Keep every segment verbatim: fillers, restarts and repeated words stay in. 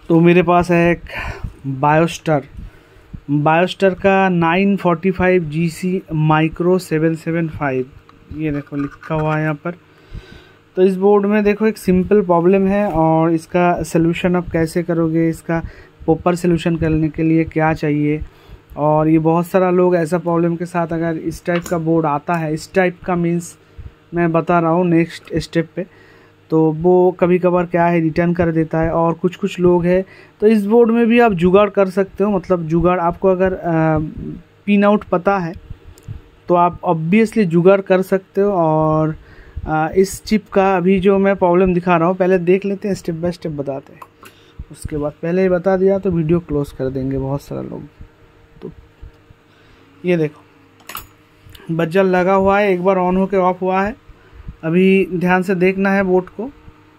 तो मेरे पास है एक बायोस्टर बायोस्टर का nine forty five G C micro seven seven five, ये देखो लिखा हुआ है यहाँ पर। तो इस बोर्ड में देखो एक सिंपल प्रॉब्लम है और इसका सलूशन आप कैसे करोगे, इसका प्रॉपर सलूशन करने के लिए क्या चाहिए। और ये बहुत सारा लोग ऐसा प्रॉब्लम के साथ अगर इस टाइप का बोर्ड आता है, इस टाइप का मीन्स मैं बता रहा हूँ नेक्स्ट स्टेप पे, तो वो कभी कभार क्या है रिटर्न कर देता है। और कुछ कुछ लोग हैं तो इस बोर्ड में भी आप जुगाड़ कर सकते हो। मतलब जुगाड़ आपको अगर पिन आउट पता है तो आप ऑब्वियसली जुगाड़ कर सकते हो। और आ, इस चिप का अभी जो मैं प्रॉब्लम दिखा रहा हूँ पहले देख लेते हैं, स्टेप बाय स्टेप बताते हैं। उसके बाद पहले ही बता दिया तो वीडियो क्लोज कर देंगे बहुत सारा लोग। तो ये देखो बजल लगा हुआ है, एक बार ऑन होके ऑफ हुआ है। अभी ध्यान से देखना है बोर्ड को।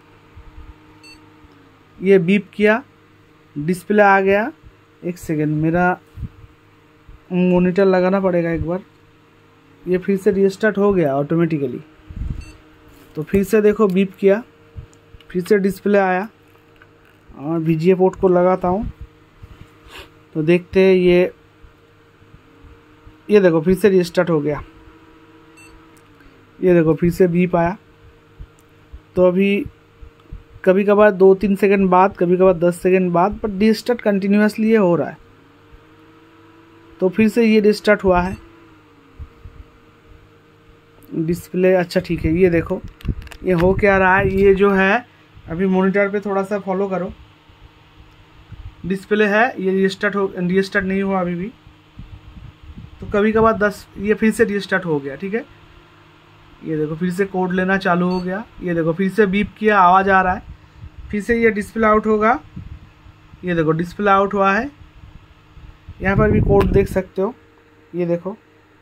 ये बीप किया, डिस्प्ले आ गया। एक सेकेंड, मेरा मॉनिटर लगाना पड़ेगा एक बार। ये फिर से रीस्टार्ट हो गया ऑटोमेटिकली। तो फिर से देखो बीप किया, फिर से डिस्प्ले आया और वीजीए पोर्ट को लगाता हूँ तो देखते हैं ये ये देखो फिर से रीस्टार्ट हो गया। ये देखो फिर से बीप आया। तो अभी कभी कभार दो तीन सेकंड बाद, कभी कभार दस सेकंड बाद, पर रीस्टार्ट कंटिन्यूसली ये हो रहा है। तो फिर से ये रीस्टार्ट हुआ है डिस्प्ले। अच्छा ठीक है, ये देखो ये हो क्या रहा है। ये जो है अभी मॉनिटर पे थोड़ा सा फॉलो करो, डिस्प्ले है, ये रीस्टार्ट हो रीस्टार्ट नहीं हुआ अभी भी। तो कभी कभार दस, ये फिर से रीस्टार्ट हो गया। ठीक है, ये देखो फिर से कोड लेना चालू हो गया। ये देखो फिर से बीप किया, आवाज़ आ रहा है। फिर से ये डिस्प्ले आउट होगा। ये देखो डिस्प्ले आउट हुआ है। यहाँ पर भी कोड देख सकते हो। ये देखो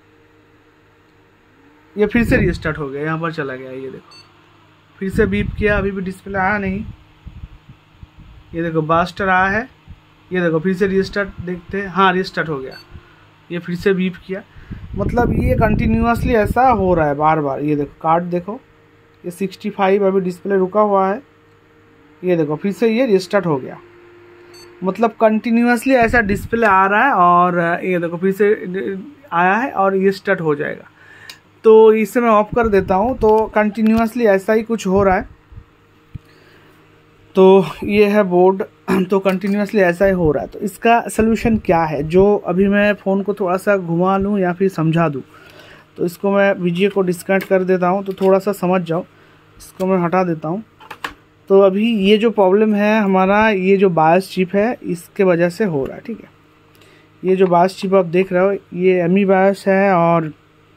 ये फिर से रीस्टार्ट हो गया, यहाँ पर चला गया। ये देखो फिर से बीप किया, अभी भी डिस्प्ले आया नहीं। ये देखो बास्टर आया है। ये देखो फिर से रीस्टार्ट देखते हैं, हाँ रीस्टार्ट हो गया। ये फिर से बीप किया। मतलब ये कंटिन्यूसली ऐसा हो रहा है बार बार। ये देखो कार्ड देखो, ये सिक्सटी फाइव अभी डिस्प्ले रुका हुआ है। ये देखो फिर से ये रीस्टार्ट हो गया। मतलब कंटिन्यूसली ऐसा डिस्प्ले आ रहा है और ये देखो फिर से आया है और ये स्टार्ट हो जाएगा। तो इसे मैं ऑफ कर देता हूँ। तो कंटिन्यूसली ऐसा ही कुछ हो रहा है। तो ये है बोर्ड, तो कंटिन्यूसली ऐसा ही हो रहा है। तो इसका सलूशन क्या है, जो अभी मैं फ़ोन को थोड़ा सा घुमा लूँ या फिर समझा दूँ। तो इसको मैं वीडियो को डिस्कनेक्ट कर देता हूँ तो थोड़ा सा समझ जाओ। इसको मैं हटा देता हूँ। तो अभी ये जो प्रॉब्लम है हमारा, ये जो बायस चिप है इसके वजह से हो रहा है। ठीक है, ये जो बायस चिप आप देख रहे हो ये एम ई बायस है। और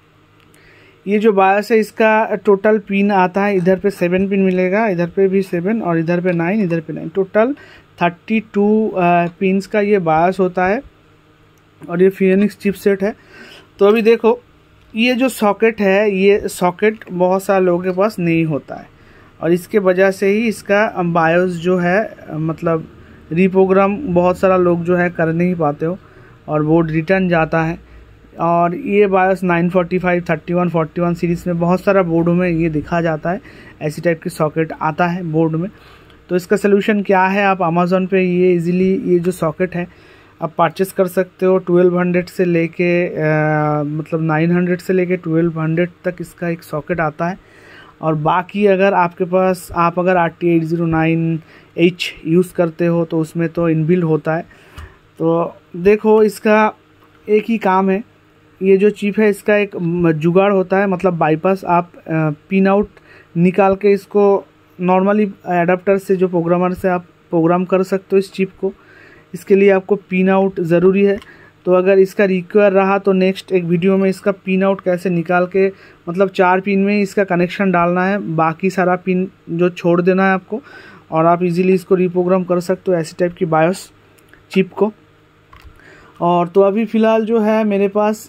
ये जो बायस है इसका टोटल पिन आता है, इधर पे सेवन पिन मिलेगा, इधर पे भी सेवन और इधर पे नाइन, इधर पे nine, total thirty two pins का ये बायस होता है। और ये फियोनिक्स चिपसेट है। तो अभी देखो ये जो सॉकेट है, ये सॉकेट बहुत सारे लोगों के पास नहीं होता है और इसके वजह से ही इसका बायोस जो है मतलब रीप्रोग्राम बहुत सारा लोग जो है कर नहीं पाते हो और बोर्ड रिटर्न जाता है। और ये BIOS nine forty five, thirty one, forty one series में बहुत सारा बोर्डों में ये दिखा जाता है, ऐसी टाइप की सॉकेट आता है बोर्ड में। तो इसका सलूशन क्या है, आप अमेज़ॉन पे ये इजीली ये जो सॉकेट है आप परचेस कर सकते हो। ट्वेल्व हंड्रेड से लेके मतलब नाइन हंड्रेड से लेके ट्वेल्व हंड्रेड तक इसका एक सॉकेट आता है। और बाकी अगर आपके पास आप अगर R T eight zero nine H use करते हो तो उसमें तो इनबिल्ट होता है। तो देखो इसका एक ही काम है, ये जो चिप है इसका एक जुगाड़ होता है, मतलब बाईपास आप पिन आउट निकाल के इसको नॉर्मली एडाप्टर से जो प्रोग्रामर से आप प्रोग्राम कर सकते हो इस चिप को। इसके लिए आपको पिन आउट ज़रूरी है। तो अगर इसका रिक्वायर रहा तो नेक्स्ट एक वीडियो में इसका पिन आउट कैसे निकाल के, मतलब चार पिन में इसका कनेक्शन डालना है, बाकी सारा पिन जो छोड़ देना है आपको और आप इजीली इसको रिप्रोग्राम कर सकते हो ऐसी टाइप की बायोस चिप को। और तो अभी फ़िलहाल जो है मेरे पास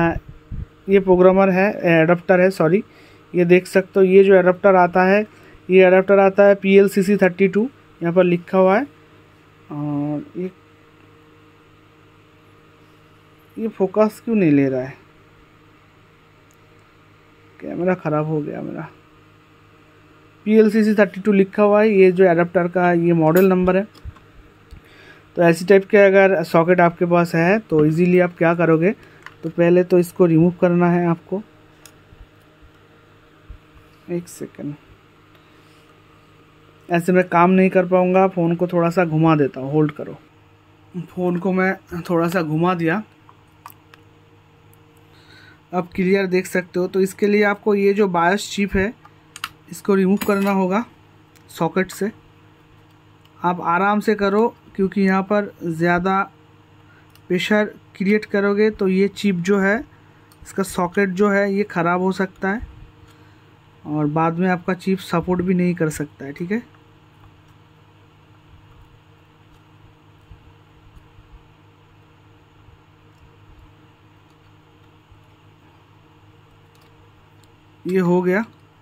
ये प्रोग्रामर है, एडाप्टर है सॉरी, ये देख सकते हो। ये जो एडाप्टर आता है ये एडाप्टर आता है P L C C thirty two, यहाँ पर लिखा हुआ है। और ये ये फोकस क्यों नहीं ले रहा है, कैमरा ख़राब हो गया मेरा। P L C C thirty two लिखा हुआ है, ये जो एडाप्टर का ये मॉडल नंबर है। तो ऐसी टाइप के अगर सॉकेट आपके पास है तो इजीली आप क्या करोगे, तो पहले तो इसको रिमूव करना है आपको। एक सेकंड, ऐसे मैं काम नहीं कर पाऊँगा, फ़ोन को थोड़ा सा घुमा देता हूँ, होल्ड करो। फ़ोन को मैं थोड़ा सा घुमा दिया, अब क्लियर देख सकते हो। तो इसके लिए आपको ये जो बायोस चिप है इसको रिमूव करना होगा सॉकेट से। आप आराम से करो क्योंकि यहाँ पर ज़्यादा प्रेशर क्रिएट करोगे तो ये चिप जो है, इसका सॉकेट जो है ये ख़राब हो सकता है और बाद में आपका चिप सपोर्ट भी नहीं कर सकता है, ठीक है। ये हो गया।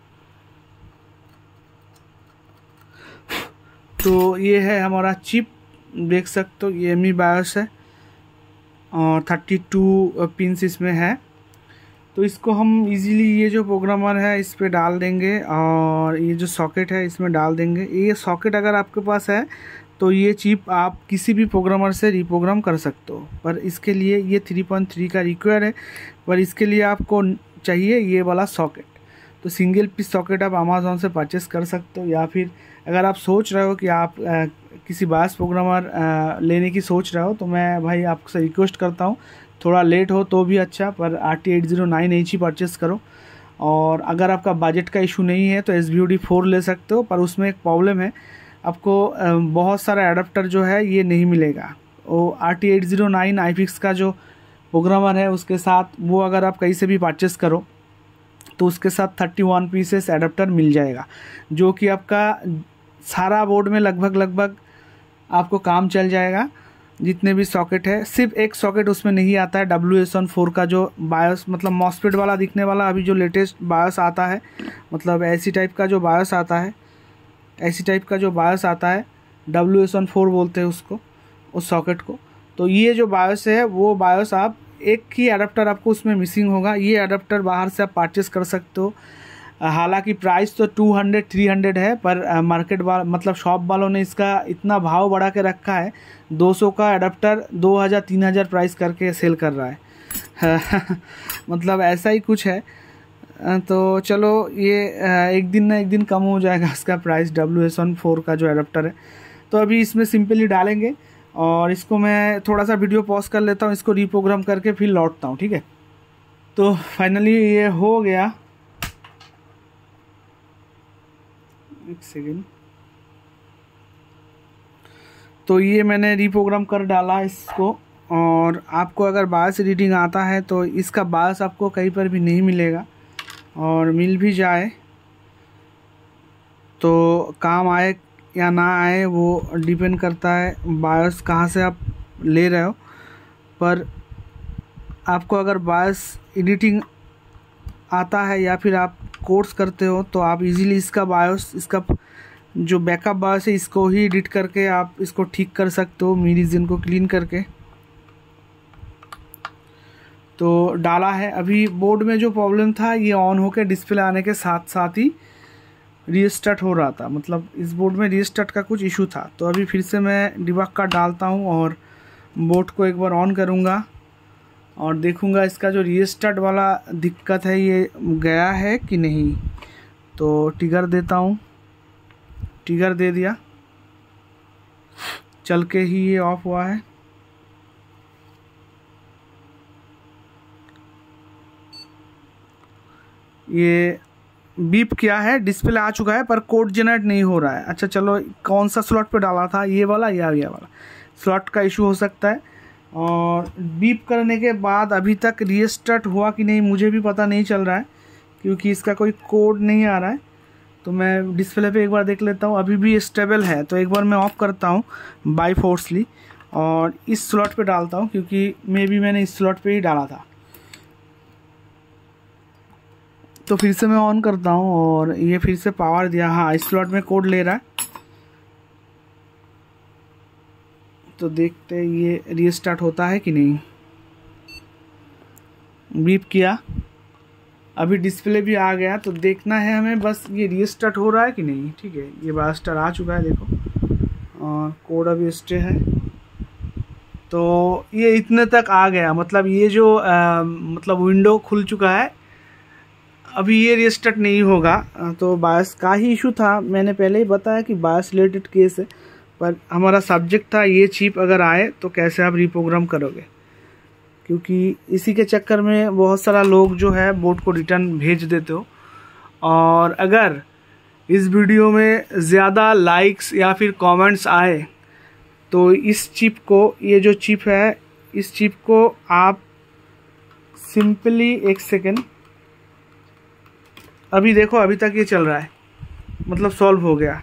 तो ये है हमारा चिप, देख सकते हो ये एम ई बायोस है और थर्टी टू पिंस इसमें है। तो इसको हम इजीली ये जो प्रोग्रामर है इस पे डाल देंगे और ये जो सॉकेट है इसमें डाल देंगे। ये सॉकेट अगर आपके पास है तो ये चिप आप किसी भी प्रोग्रामर से रिप्रोग्राम कर सकते हो, पर इसके लिए ये थ्री पॉइंट थ्री का रिक्वायर है, पर इसके लिए आपको चाहिए ये वाला सॉकेट। तो सिंगल पीस सॉकेट आप अमेज़ॉन से परचेस कर सकते हो, या फिर अगर आप सोच रहे हो कि आप आ, किसी बायोस प्रोग्रामर आ, लेने की सोच रहे हो तो मैं भाई आपसे रिक्वेस्ट करता हूँ थोड़ा लेट हो तो भी अच्छा, पर R T eight zero nine H ही परचेस करो। और अगर आपका बजट का इशू नहीं है तो S B O D four ले सकते हो, पर उसमें एक प्रॉब्लम है, आपको बहुत सारा एडाप्टर जो है ये नहीं मिलेगा। वो R T eight zero nine I fix का जो प्रोग्रामर है उसके साथ वो अगर आप कहीं से भी परचेस करो तो उसके साथ थर्टी वन पीसेस एडाप्टर मिल जाएगा, जो कि आपका सारा बोर्ड में लगभग लगभग आपको काम चल जाएगा। जितने भी सॉकेट है, सिर्फ एक सॉकेट उसमें नहीं आता है डब्ल्यू एस वन फोर का जो बायोस मतलब मॉसफेट वाला दिखने वाला अभी जो लेटेस्ट बायोस आता है, मतलब ऐसी टाइप का जो बायोस आता है, ऐसी टाइप का जो बायोस आता है डब्ल्यू एस वन फोर बोलते हैं उसको, उस सॉकेट को। तो ये जो बायोस है वो बायोस आप एक ही अडाप्टर आपको उसमें मिसिंग होगा। ये अडाप्टर बाहर से आप परचेस कर सकते हो, हालांकि प्राइस तो टू हंड्रेड थ्री हंड्रेड है, पर मार्केट वाला मतलब शॉप वालों ने इसका इतना भाव बढ़ा के रखा है, दो सौ का अडाप्टर दो हज़ार तीन हज़ार प्राइस करके सेल कर रहा है मतलब ऐसा ही कुछ है। तो चलो ये एक दिन ना एक दिन कम हो जाएगा इसका price, W S one four का जो अडाप्टर है। तो अभी इसमें सिंपली डालेंगे और इसको मैं थोड़ा सा वीडियो पॉज कर लेता हूँ, इसको रीप्रोग्राम करके फिर लौटता हूँ, ठीक है। तो फाइनली ये हो गया। एक सेकेंड, तो ये मैंने रीप्रोग्राम कर डाला इसको। और आपको अगर बायोस एडिटिंग आता है तो इसका बायोस आपको कहीं पर भी नहीं मिलेगा, और मिल भी जाए तो काम आए या ना आए वो डिपेंड करता है बायोस कहाँ से आप ले रहे हो। पर आपको अगर बायोस एडिटिंग आता है या फिर आप कोर्स करते हो तो आप इजीली इसका बायोस, इसका जो बैकअप बायोस है इसको ही एडिट करके आप इसको ठीक कर सकते हो, मी रीजन को क्लीन करके। तो डाला है। अभी बोर्ड में जो प्रॉब्लम था ये ऑन होकर डिस्प्ले आने के साथ साथ ही रीस्टार्ट हो रहा था, मतलब इस बोर्ड में रीस्टार्ट का कुछ इशू था। तो अभी फिर से मैं डिबग का डालता हूँ और बोर्ड को एक बार ऑन करूँगा और देखूँगा इसका जो रीस्टार्ट वाला दिक्कत है ये गया है कि नहीं। तो ट्रिगर देता हूँ, ट्रिगर दे दिया, चल के ही ये ऑफ हुआ है। ये बीप किया है, डिस्प्ले आ चुका है, पर कोड जनरेट नहीं हो रहा है। अच्छा चलो, कौन सा स्लॉट पे डाला था, ये वाला या ये वाला, स्लॉट का इशू हो सकता है। और बीप करने के बाद अभी तक रीस्टार्ट हुआ कि नहीं मुझे भी पता नहीं चल रहा है, क्योंकि इसका कोई कोड नहीं आ रहा है। तो मैं डिस्प्ले पे एक बार देख लेता हूँ, अभी भी स्टेबल है। तो एक बार मैं ऑफ करता हूँ बाई फोर्सली और इस स्लॉट पे डालता हूँ, क्योंकि मे बी मैंने इस स्लॉट पे ही डाला था। तो फिर से मैं ऑन करता हूँ और ये फिर से पावर दिया, हाँ इस स्लॉट में कोड ले रहा है। तो देखते ये रीस्टार्ट होता है कि नहीं। बीप किया, अभी डिस्प्ले भी आ गया। तो देखना है हमें बस ये रीस्टार्ट हो रहा है कि नहीं। ठीक है, ये बास्टर आ चुका है देखो, और कोड अभी स्टे है। तो ये इतने तक आ गया, मतलब ये जो आ, मतलब विंडो खुल चुका है, अभी ये रिस्टार्ट नहीं होगा। तो बायस का ही इशू था, मैंने पहले ही बताया कि बायस रिलेटेड केस है, पर हमारा सब्जेक्ट था ये चिप अगर आए तो कैसे आप रिप्रोग्राम करोगे, क्योंकि इसी के चक्कर में बहुत सारा लोग जो है बोर्ड को रिटर्न भेज देते हो। और अगर इस वीडियो में ज़्यादा लाइक्स या फिर कमेंट्स आए तो इस चिप को, ये जो चिप है, इस चिप को आप सिंपली, एक सेकेंड, अभी देखो अभी तक ये चल रहा है, मतलब सॉल्व हो गया।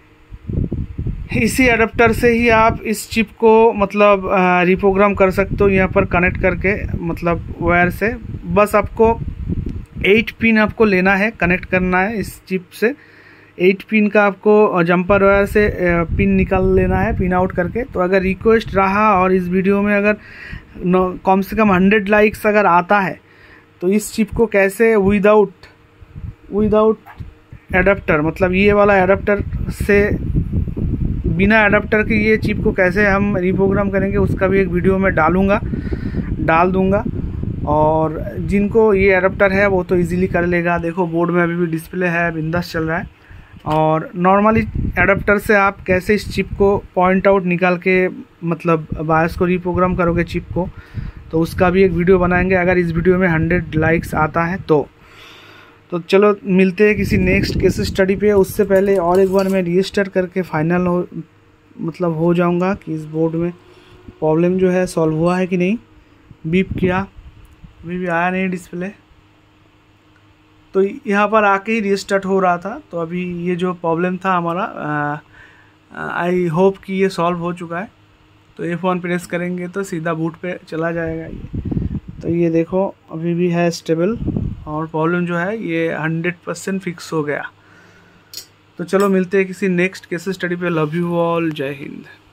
इसी अडेप्टर से ही आप इस चिप को मतलब रिप्रोग्राम कर सकते हो, यहाँ पर कनेक्ट करके, मतलब वायर से। बस आपको एट पिन आपको लेना है, कनेक्ट करना है इस चिप से। एट पिन का आपको जंपर वायर से पिन निकाल लेना है, पिन आउट करके। तो अगर रिक्वेस्ट रहा और इस वीडियो में अगर कम से कम हंड्रेड लाइक्स अगर आता है तो इस चिप को कैसे विदाउट विदाउट एडाप्टर, मतलब ये वाला एडाप्टर से, बिना एडाप्टर के ये चिप को कैसे हम रिप्रोग्राम करेंगे, उसका भी एक वीडियो में डालूंगा डाल दूंगा। और जिनको ये एडाप्टर है वो तो इजीली कर लेगा। देखो बोर्ड में अभी भी डिस्प्ले है, बिंदास चल रहा है। और नॉर्मली एडाप्टर से आप कैसे इस चिप को पॉइंट आउट निकाल के मतलब बायस को रिप्रोग्राम करोगे चिप को, तो उसका भी एक वीडियो बनाएंगे अगर इस वीडियो में हंड्रेड लाइक्स आता है तो। तो चलो मिलते हैं किसी नेक्स्ट केस स्टडी पे। उससे पहले और एक बार मैं रजिस्टर करके फाइनल हो मतलब हो जाऊंगा कि इस बोर्ड में प्रॉब्लम जो है सॉल्व हुआ है कि नहीं। बीप किया, अभी भी आया नहीं डिस्प्ले, तो यहाँ पर आके ही रिस्टार्ट हो रहा था। तो अभी ये जो प्रॉब्लम था हमारा, आई होप कि ये सॉल्व हो चुका है। तो एफ वन प्रेस करेंगे तो सीधा बूट पे चला जाएगा ये। तो ये देखो अभी भी है स्टेबल, और प्रॉब्लम जो है ये हंड्रेड परसेंट फिक्स हो गया। तो चलो मिलते हैं किसी नेक्स्ट केस स्टडी पे। लव यू ऑल, जय हिंद।